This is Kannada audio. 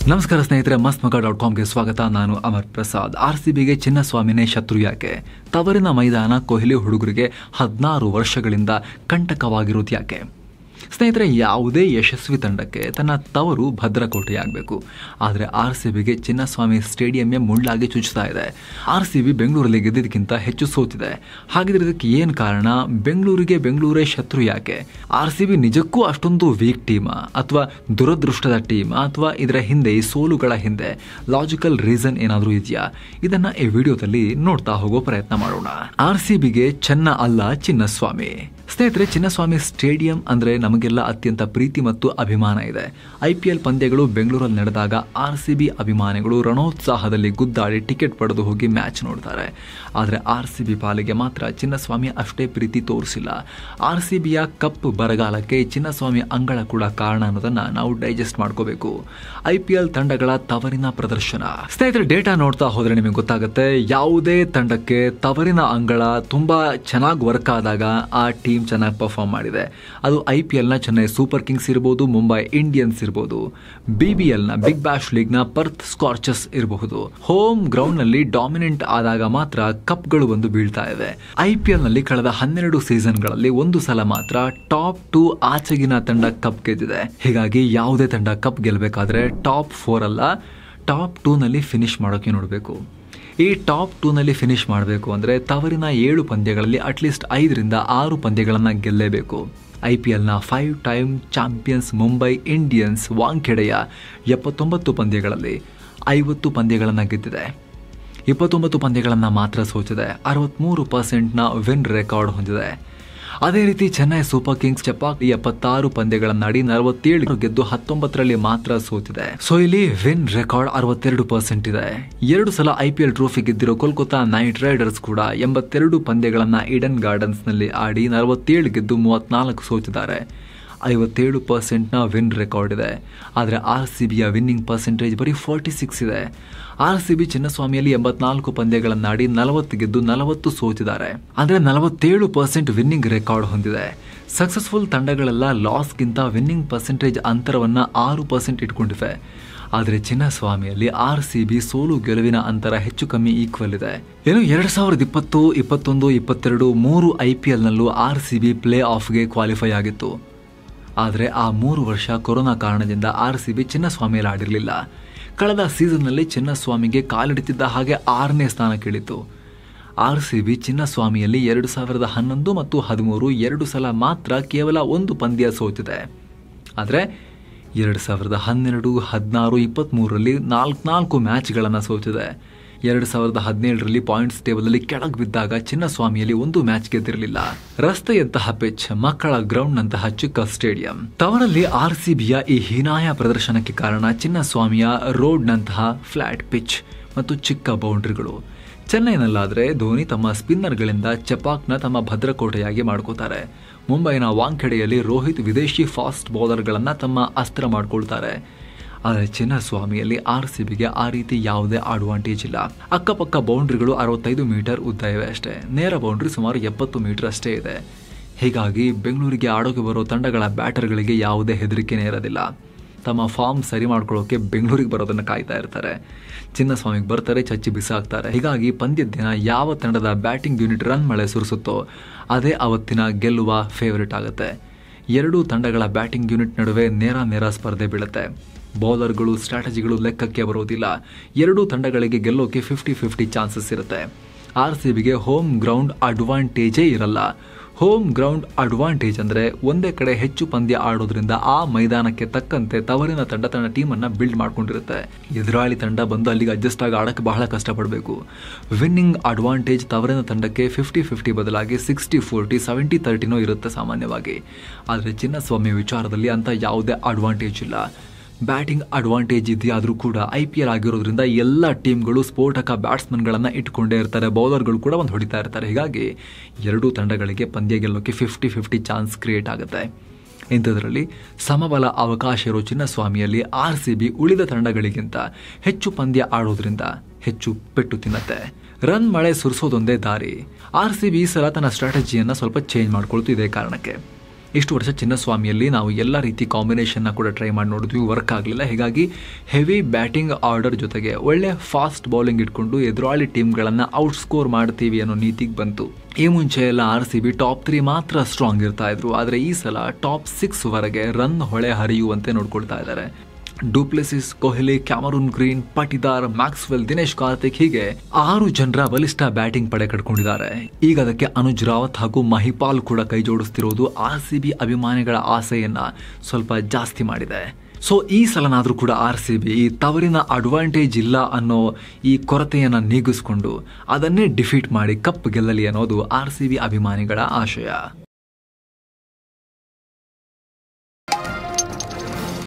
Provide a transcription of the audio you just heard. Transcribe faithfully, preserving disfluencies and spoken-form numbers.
ನಮಸ್ಕಾರ ಸ್ನೇಹಿತರೆ, ಮಸ್ತ್ ಮಗ ಡಾಟ್ ಕಾಮ್ಗೆ ಸ್ವಾಗತ. ನಾನು ಅಮರ್ ಪ್ರಸಾದ್. ಆರ್ ಸಿ ಬಿಗೆ ಚಿನ್ನಸ್ವಾಮಿನೇ ಶತ್ರು ಯಾಕೆ? ತವರಿನ ಮೈದಾನ ಕೊಹ್ಲಿ ಹುಡುಗರಿಗೆ ಹದಿನಾರು ವರ್ಷಗಳಿಂದ ಕಂಟಕವಾಗಿರೋದು ಯಾಕೆ? ಸ್ನೇಹಿತರೆ, ಯಾವುದೇ ಯಶಸ್ವಿ ತಂಡಕ್ಕೆ ತನ್ನ ತವರು ಭದ್ರಕೋಟೆಯಾಗಬೇಕು. ಆದರೆ ಆರ್ ಸಿ ಬಿಗೆ ಚಿನ್ನಸ್ವಾಮಿ ಸ್ಟೇಡಿಯಮ್ಮೇ ಮುಳ್ಳಾಗಿ ಚುಚ್ಚುತ್ತಾ ಇದೆ. ಆರ್ ಸಿ ಬಿ ಬೆಂಗಳೂರಲ್ಲಿ ಗೆದ್ದಿದ್ದಕ್ಕಿಂತ ಹೆಚ್ಚು ಸೋತಿದೆ. ಹಾಗಿದ್ರೆ ಇದಕ್ಕೆ ಏನು ಕಾರಣ? ಬೆಂಗಳೂರಿಗೆ ಬೆಂಗಳೂರೇ ಶತ್ರು ಯಾಕೆ? ಆರ್ ಸಿ ಬಿ ನಿಜಕ್ಕೂ ಅಷ್ಟೊಂದು ವೀಕ್ ಟೀಮಾ ಅಥವಾ ದುರದೃಷ್ಟದ ಟೀಮ್, ಅಥವಾ ಇದರ ಹಿಂದೆ ಈ ಸೋಲುಗಳ ಹಿಂದೆ ಲಾಜಿಕಲ್ ರೀಸನ್ ಏನಾದರೂ ಇದೆಯಾ? ಇದನ್ನ ಈ ವಿಡಿಯೋದಲ್ಲಿ ನೋಡ್ತಾ ಹೋಗೋ ಪ್ರಯತ್ನ ಮಾಡೋಣ. ಆರ್ ಸಿ ಬಿಗೆ ಚೆನ್ನ ಅಲ್ಲ ಚಿನ್ನಸ್ವಾಮಿ. ಸ್ನೇಹಿತರೆ, ಚಿನ್ನಸ್ವಾಮಿ ಸ್ಟೇಡಿಯಂ ಅಂದ್ರೆ ನಮಗೆಲ್ಲ ಅತ್ಯಂತ ಪ್ರೀತಿ ಮತ್ತು ಅಭಿಮಾನ ಇದೆ. ಐ ಪಿ ಎಲ್ ಪಂದ್ಯಗಳು ಬೆಂಗಳೂರಲ್ಲಿ ನಡೆದಾಗ ಆರ್ ಸಿ ಬಿ ಅಭಿಮಾನಿಗಳು ರಣೋತ್ಸಾಹದಲ್ಲಿ ಗುದ್ದಾಡಿ ಟಿಕೆಟ್ ಪಡೆದು ಹೋಗಿ ಮ್ಯಾಚ್ ನೋಡ್ತಾರೆ. ಆದರೆ ಆರ್ ಸಿ ಬಿ ಪಾಲಿಗೆ ಮಾತ್ರ ಚಿನ್ನಸ್ವಾಮಿ ಅಷ್ಟೇ ಪ್ರೀತಿ ತೋರಿಸಿಲ್ಲ. ಆರ್ ಸಿ ಬಿಯ ಕಪ್ ಬರಗಾಲಕ್ಕೆ ಚಿನ್ನಸ್ವಾಮಿ ಅಂಗಳ ಕೂಡ ಕಾರಣ ಅನ್ನೋದನ್ನ ನಾವು ಡೈಜೆಸ್ಟ್ ಮಾಡ್ಕೋಬೇಕು. ಐ ಪಿ ಎಲ್ ತಂಡಗಳ ತವರಿನ ಪ್ರದರ್ಶನ. ಸ್ನೇಹಿತರೆ, ಡೇಟಾ ನೋಡ್ತಾ ಹೋದ್ರೆ ನಿಮಗೆ ಗೊತ್ತಾಗುತ್ತೆ, ಯಾವುದೇ ತಂಡಕ್ಕೆ ತವರಿನ ಅಂಗಳ ತುಂಬಾ ಚೆನ್ನಾಗಿ ವರ್ಕ್ ಆದಾಗ ಆ ಟೀಮ್ ಚೆನ್ನಾಗಿ ಪರ್ಫಾರ್ಮ್ ಮಾಡಿದೆ. ಅದು ಐ ಪಿ ಎಲ್ ನ ಚೆನ್ನೈ ಸೂಪರ್ ಕಿಂಗ್ಸ್ ಇರಬಹುದು, ಮುಂಬೈ ಇಂಡಿಯನ್ಸ್ ಇರಬಹುದು, ಬಿ ಬಿ ಎಲ್ ನ ಬಿಗ್ ಬ್ಯಾಶ್ ಲೀಗ್ ನ ಪರ್ತ್ ಸ್ಕಾರ್ಚಸ್ ಇರಬಹುದು. ಹೋಮ್ ಗ್ರೌಂಡ್ ನಲ್ಲಿ ಡಾಮಿನೆಂಟ್ ಆದಾಗ ಮಾತ್ರ ಕಪ್ ಗಳು ಬಂದು ಬೀಳ್ತಾ ಇವೆ. ಐ ಪಿ ಎಲ್ ನಲ್ಲಿ ಕಳೆದ ಹನ್ನೆರಡು ಸೀಸನ್ ಗಳಲ್ಲಿ ಒಂದು ಸಲ ಮಾತ್ರ ಟಾಪ್ ಟೂ ಆಚೆಗಿನ ತಂಡ ಕಪ್ ಗೆದ್ದಿದೆ. ಹೀಗಾಗಿ ಯಾವುದೇ ತಂಡ ಕಪ್ ಗೆಲ್ಲಬೇಕಾದ್ರೆ ಟಾಪ್ ಫೋರ್ ಅಲ್ಲ, ಟಾಪ್ ಟೂ ನಲ್ಲಿ ಫಿನಿಶ್ ಮಾಡೋಕೆ ನೋಡಬೇಕು. ಈ ಟಾಪ್ ಟೂ ನಲ್ಲಿ ಫಿನಿಶ್ ಮಾಡಬೇಕು ಅಂದ್ರೆ ತವರಿನ ಏಳು ಪಂದ್ಯಗಳಲ್ಲಿ ಅಟ್ಲೀಸ್ಟ್ ಐದರಿಂದ ಆರು ಪಂದ್ಯಗಳನ್ನ ಗೆಲ್ಲೇಬೇಕು. ಐ ಪಿ ಎಲ್ ನ five time champions Mumbai Indians ವಾಂಖೆಡೆಯ ಎಪ್ಪತ್ತೊಂಬತ್ತು ಪಂದ್ಯಗಳಲ್ಲಿ ಐವತ್ತು ಪಂದ್ಯಗಳನ್ನ ಗೆದ್ದಿದೆ. ಇಪ್ಪತ್ತೊಂಬತ್ತು ಪಂದ್ಯಗಳನ್ನ ಮಾತ್ರ ಸೋತಿದೆ. ಅರವತ್ಮೂರು ಪರ್ಸೆಂಟ್ ನ ವಿನ್ ರೆಕಾರ್ಡ್ ಹೊಂದಿದೆ. ಅದೇ ರೀತಿ ಚೆನ್ನೈ ಸೂಪರ್ ಕಿಂಗ್ಸ್ ಚಪಾಕ್ ಎಪ್ಪತ್ತಾರು ಪಂದ್ಯಗಳನ್ನಾಡಿ ನಲವತ್ತೇಳು ಗೆದ್ದು ಹತ್ತೊಂಬತ್ತರಲ್ಲಿ ಮಾತ್ರ ಸೋತಿದೆ. ಸೊ ಇಲ್ಲಿ ವಿನ್ ರೆಕಾರ್ಡ್ ಅರವತ್ತೆರಡು ಪರ್ಸೆಂಟ್ ಇದೆ. ಎರಡು ಸಲ ಐ ಪಿ ಎಲ್ ಟ್ರೋಫಿ ಗೆದ್ದಿರೋ ಕೋಲ್ಕತ್ತಾ ನೈಟ್ ರೈಡರ್ಸ್ ಕೂಡ ಎಂಬತ್ತೆರಡು ಪಂದ್ಯಗಳನ್ನ ಈಡನ್ ಗಾರ್ಡನ್ಸ್ ನಲ್ಲಿ ಆಡಿ ನಲವತ್ತೇಳು ಗೆದ್ದು ಮೂವತ್ನಾಲ್ಕು ಸೋತಿದ್ದಾರೆ. ಐವತ್ತೇಳು ಪರ್ಸೆಂಟ್ ನ ವಿನ್ ರೆಕಾರ್ಡ್ ಇದೆ. ಆದರೆ ಆರ್ ಸಿ ಬಿಯ ವಿನ್ನಿಂಗ್ ಪರ್ಸೆಂಟೇಜ್ ಬರೀ ಫಾರ್ಟಿ ಸಿಕ್ಸ್ ಇದೆ. ಆರ್ ಸಿ ಬಿ ಚಿನ್ನಸ್ವಾಮಿಯಲ್ಲಿ ಎಂಬತ್ನಾಲ್ಕು ಪಂದ್ಯಗಳನ್ನಾಡಿ ನಲವತ್ತು ಗೆದ್ದು ನಲವತ್ತು ಸೋತಿದ್ದಾರೆ. ಅಂದ್ರೆ ನಲವತ್ತೇಳು ಪರ್ಸೆಂಟ್ ವಿನ್ನಿಂಗ್ ರೆಕಾರ್ಡ್ ಹೊಂದಿದೆ. ಸಕ್ಸಸ್ಫುಲ್ ತಂಡಗಳೆಲ್ಲ ಲಾಸ್ಗಿಂತ ವಿನ್ನಿಂಗ್ ಪರ್ಸೆಂಟೇಜ್ ಅಂತರವನ್ನ ಆರು ಪರ್ಸೆಂಟ್ ಇಟ್ಕೊಂಡಿವೆ. ಆದರೆ ಚಿನ್ನಸ್ವಾಮಿಯಲ್ಲಿ ಆರ್ ಸಿ ಬಿ ಸೋಲು ಗೆಲುವಿನ ಅಂತರ ಹೆಚ್ಚು ಕಮ್ಮಿ ಈಕ್ವಲ್ ಇದೆ. ಏನು ಎರಡ್ ಸಾವಿರದ ಇಪ್ಪತ್ತು ಇಪ್ಪತ್ತೊಂದು ಇಪ್ಪತ್ತೆರಡು ಮೂರು ಐ ಪಿ ಎಲ್ ನಲ್ಲೂ ಆರ್ ಸಿ ಬಿ ಪ್ಲೇ ಆಫ್ಗೆ ಕ್ವಾಲಿಫೈ ಆಗಿತ್ತು. ಆದರೆ ಆ ಮೂರು ವರ್ಷ ಕೊರೋನಾ ಕಾರಣದಿಂದ ಆರ್ ಸಿ ಬಿ ಚಿನ್ನಸ್ವಾಮಿಯಲ್ಲಿ ಆಡಿರಲಿಲ್ಲ. ಕಳೆದ ಸೀಸನ್ನಲ್ಲಿ ಚಿನ್ನಸ್ವಾಮಿಗೆ ಕಾಲಿಡುತ್ತಿದ್ದ ಹಾಗೆ ಆರನೇ ಸ್ಥಾನಕ್ಕಿಳಿತು. ಆರ್ ಸಿ ಬಿ ಚಿನ್ನಸ್ವಾಮಿಯಲ್ಲಿ ಎರಡು ಸಾವಿರದ ಹನ್ನೊಂದು ಮತ್ತು ಹದಿಮೂರು ಎರಡು ಸಲ ಮಾತ್ರ ಕೇವಲ ಒಂದು ಪಂದ್ಯ ಸೋತಿದೆ. ಆದರೆ ಎರಡು ಸಾವಿರದ ಹನ್ನೆರಡು ಹದಿನಾರು ಇಪ್ಪತ್ತ್ಮೂರರಲ್ಲಿ ನಾಲ್ಕು ನಾಲ್ಕು ಮ್ಯಾಚ್ಗಳನ್ನು ಸೋತಿದೆ. ಎರಡು ಸಾವಿರದ ಹದಿನೇಳರಲ್ಲಿ ಪಾಯಿಂಟ್ಸ್ ಟೇಬಲ್ ಕೆಳಗೆ ಬಿದ್ದಾಗ ಚಿನ್ನಸ್ವಾಮಿಯಲ್ಲಿ ಒಂದು ಮ್ಯಾಚ್ ಗೆದ್ದಿರಲಿಲ್ಲ. ರಸ್ತೆಯಂತಹ ಪಿಚ್, ಮಕ್ಕಳ ಗ್ರೌಂಡ್ ನಂತಹ ಚಿಕ್ಕ ಸ್ಟೇಡಿಯಂ. ತವರಲ್ಲಿ ಆರ್ ಸಿ ಬಿಯ ಈ ಹೀನಾಯ ಪ್ರದರ್ಶನಕ್ಕೆ ಕಾರಣ ಚಿನ್ನಸ್ವಾಮಿಯ ರೋಡ್ ನಂತಹ ಫ್ಲಾಟ್ ಪಿಚ್ ಮತ್ತು ಚಿಕ್ಕ ಬೌಂಡ್ರಿಗಳು. ಚೆನ್ನೈನಲ್ಲಾದ್ರೆ ಧೋನಿ ತಮ್ಮ ಸ್ಪಿನ್ನರ್ಗಳಿಂದ ಚಪಾಕ್ನ ತಮ್ಮ ಭದ್ರಕೋಟೆಯಾಗಿ ಮಾಡ್ಕೋತಾರೆ. ಮುಂಬೈನ ವಾಂಖೆಡೆಯಲ್ಲಿ ರೋಹಿತ್ ವಿದೇಶಿ ಫಾಸ್ಟ್ ಬೌಲರ್ಗಳನ್ನ ತಮ್ಮ ಅಸ್ತ್ರ ಮಾಡ್ಕೊಳ್ತಾರೆ. ಆದರೆ ಚಿನ್ನಸ್ವಾಮಿಯಲ್ಲಿ ಆರ್ ಸಿ ಬಿಗೆ ಆ ರೀತಿ ಯಾವುದೇ ಅಡ್ವಾಂಟೇಜ್ ಇಲ್ಲ. ಅಕ್ಕಪಕ್ಕ ಬೌಂಡ್ರಿಗಳು ಅರವತ್ತೈದು ಮೀಟರ್ ಉದ್ದ ಇವೆ ಅಷ್ಟೇ. ನೇರ ಬೌಂಡ್ರಿ ಸುಮಾರು ಎಪ್ಪತ್ತು ಮೀಟರ್ ಅಷ್ಟೇ ಇದೆ. ಹೀಗಾಗಿ ಬೆಂಗಳೂರಿಗೆ ಆಡೋಕೆ ಬರೋ ತಂಡಗಳ ಬ್ಯಾಟರ್ಗಳಿಗೆ ಯಾವುದೇ ಹೆದರಿಕೆನೇ ಇರೋದಿಲ್ಲ. ತಮ್ಮ ಫಾರ್ಮ್ ಸರಿ ಮಾಡ್ಕೊಳ್ಳೋಕೆ ಬೆಂಗಳೂರಿಗೆ ಬರೋದನ್ನ ಕಾಯ್ತಾ ಇರ್ತಾರೆ. ಚಿನ್ನಸ್ವಾಮಿಗೆ ಬರ್ತಾರೆ, ಚಚ್ಚಿ ಬಿಸಾಕ್ತಾರೆ. ಹೀಗಾಗಿ ಪಂದ್ಯದ ದಿನ ಯಾವ ತಂಡದ ಬ್ಯಾಟಿಂಗ್ ಯೂನಿಟ್ ರನ್ ಮಳೆ ಸುರಿಸುತ್ತೋ ಅದೇ ಅವತ್ತಿನ ಗೆಲ್ಲುವ ಫೇವರಿಟ್ ಆಗುತ್ತೆ. ಎರಡೂ ತಂಡಗಳ ಬ್ಯಾಟಿಂಗ್ ಯೂನಿಟ್ ನಡುವೆ ನೇರ ನೇರ ಸ್ಪರ್ಧೆ ಬೀಳುತ್ತೆ. ಬೌಲರ್ಗಳು ಸ್ಟ್ರಾಟಜಿಗಳು ಲೆಕ್ಕಕ್ಕೆ ಬರೋದಿಲ್ಲ. ಎರಡೂ ತಂಡಗಳಿಗೆ ಗೆಲ್ಲೋಕೆ ಫಿಫ್ಟಿ ಫಿಫ್ಟಿ ಚಾನ್ಸಸ್ ಇರುತ್ತೆ. ಆರ್ ಸಿ ಬಿಗೆ ಹೋಮ್ ಗ್ರೌಂಡ್ ಅಡ್ವಾಂಟೇಜೇ ಇರಲ್ಲ. ಹೋಮ್ ಗ್ರೌಂಡ್ ಅಡ್ವಾಂಟೇಜ್ ಅಂದ್ರೆ ಒಂದೇ ಕಡೆ ಹೆಚ್ಚು ಪಂದ್ಯ ಆಡೋದ್ರಿಂದ ಆ ಮೈದಾನಕ್ಕೆ ತಕ್ಕಂತೆ ತವರಿನ ತಂಡ ತನ್ನ ಟೀಮನ್ನು ಬಿಲ್ಡ್ ಮಾಡ್ಕೊಂಡಿರುತ್ತೆ. ಎದುರಾಳಿ ತಂಡ ಬಂದು ಅಲ್ಲಿಗೆ ಅಡ್ಜಸ್ಟ್ ಆಗಿ ಆಡಕ್ಕೆ ಬಹಳ ಕಷ್ಟಪಡಬೇಕು. ವಿನ್ನಿಂಗ್ ಅಡ್ವಾಂಟೇಜ್ ತವರಿನ ತಂಡಕ್ಕೆ ಫಿಫ್ಟಿ ಫಿಫ್ಟಿ ಬದಲಾಗಿ ಸಿಕ್ಸ್ಟಿ ಫೋರ್ಟಿ ಸೆವೆಂಟಿ ತರ್ಟಿನೋ ಇರುತ್ತೆ ಸಾಮಾನ್ಯವಾಗಿ. ಆದರೆ ಚಿನ್ನಸ್ವಾಮಿ ವಿಚಾರದಲ್ಲಿ ಅಂತ ಯಾವುದೇ ಅಡ್ವಾಂಟೇಜ್ ಇಲ್ಲ. ಬ್ಯಾಟಿಂಗ್ ಅಡ್ವಾಂಟೇಜ್ ಇದೆಯಾದರೂ ಕೂಡ ಐ ಪಿ ಎಲ್ ಆಗಿರೋದ್ರಿಂದ ಎಲ್ಲ ಟೀಮ್ಗಳು ಸ್ಫೋಟಕ ಬ್ಯಾಟ್ಸ್ಮನ್ಗಳನ್ನು ಇಟ್ಕೊಂಡೇ ಇರ್ತಾರೆ. ಬೌಲರ್ಗಳು ಕೂಡ ಒಂದು ಹೊಡಿತಾ ಇರ್ತಾರೆ. ಹೀಗಾಗಿ ಎರಡೂ ತಂಡಗಳಿಗೆ ಪಂದ್ಯ ಗೆಲ್ಲೋಕೆ ಫಿಫ್ಟಿ ಫಿಫ್ಟಿ ಚಾನ್ಸ್ ಕ್ರಿಯೇಟ್ ಆಗುತ್ತೆ. ಇಂಥದ್ರಲ್ಲಿ ಸಮಬಲ ಅವಕಾಶ ಇರೋ ಚಿನ್ನಸ್ವಾಮಿಯಲ್ಲಿ ಆರ್ ಸಿ ಬಿ ಉಳಿದ ತಂಡಗಳಿಗಿಂತ ಹೆಚ್ಚು ಪಂದ್ಯ ಆಡೋದ್ರಿಂದ ಹೆಚ್ಚು ಪೆಟ್ಟು ತಿನ್ನತ್ತೆ. ರನ್ ಮಳೆ ಸುರಿಸೋದೊಂದೇ ದಾರಿ. ಆರ್ ಸಿ ಬಿ ಈ ಸಲ ತನ್ನ ಸ್ಟ್ರಾಟಜಿಯನ್ನು ಸ್ವಲ್ಪ ಚೇಂಜ್ ಮಾಡ್ಕೊಳ್ತು ಇದೇ ಕಾರಣಕ್ಕೆ. ಇಷ್ಟು ವರ್ಷ ಚಿನ್ನಸ್ವಾಮಿಯಲ್ಲಿ ನಾವು ಎಲ್ಲ ರೀತಿ ಕಾಂಬಿನೇಷನ್ನ ಕೂಡ ಟ್ರೈ ಮಾಡಿ ನೋಡಿದ್ವಿ, ವರ್ಕ್ ಆಗಲಿಲ್ಲ. ಹೀಗಾಗಿ ಹೆವಿ ಬ್ಯಾಟಿಂಗ್ ಆರ್ಡರ್ ಜೊತೆಗೆ ಒಳ್ಳೆ ಫಾಸ್ಟ್ ಬೌಲಿಂಗ್ ಇಟ್ಕೊಂಡು ಎದುರಾಳಿ ಟೀಮ್ಗಳನ್ನು ಔಟ್ ಸ್ಕೋರ್ ಮಾಡ್ತೀವಿ ಅನ್ನೋ ನೀತಿಗೆ ಬಂತು. ಈ ಮುಂಚೆ ಎಲ್ಲ R C B top three ಮಾತ್ರ ಸ್ಟ್ರಾಂಗ್ ಇರ್ತಾ ಇದ್ರು, ಆದರೆ ಈ ಸಲ ಟಾಪ್ ಸಿಕ್ಸ್ ವರೆಗೆ ರನ್ ಹೊಳೆ ಹರಿಯುವಂತೆ ನೋಡ್ಕೊಳ್ತಾ ಇದ್ದಾರೆ. Du Plessis, Kohli, Cameron Green, Patidar, Maxwell, Dinesh Karthik ಹೀಗೆ ಆರು ಜನರ ಬಲಿಷ್ಠ ಬ್ಯಾಟಿಂಗ್ ಪಡೆ ಕಟ್ಕೊಂಡಿದ್ದಾರೆ. ಈಗ ಅದಕ್ಕೆ ಅನುಜ್ ರಾವತ್ ಹಾಗೂ ಮಹಿಪಾಲ್ ಕೂಡ ಕೈ ಜೋಡಿಸ್ತಿರೋದು ಆರ್ ಸಿ ಬಿ ಅಭಿಮಾನಿಗಳ ಆಸೆಯನ್ನ ಸ್ವಲ್ಪ ಜಾಸ್ತಿ ಮಾಡಿದೆ. ಸೊ ಈ ಸಲನಾದರೂ ಕೂಡ ಆರ್ ಸಿ ಬಿ ಈ ತವರಿನ ಅಡ್ವಾಂಟೇಜ್ ಇಲ್ಲ ಅನ್ನೋ ಈ ಕೊರತೆಯನ್ನು ನೀಗಿಸ್ಕೊಂಡು ಅದನ್ನೇ ಡಿಫೀಟ್ ಮಾಡಿ ಕಪ್ ಗೆಲ್ಲಲಿ ಅನ್ನೋದು ಆರ್ ಸಿ ಬಿ ಅಭಿಮಾನಿಗಳ ಆಶಯ.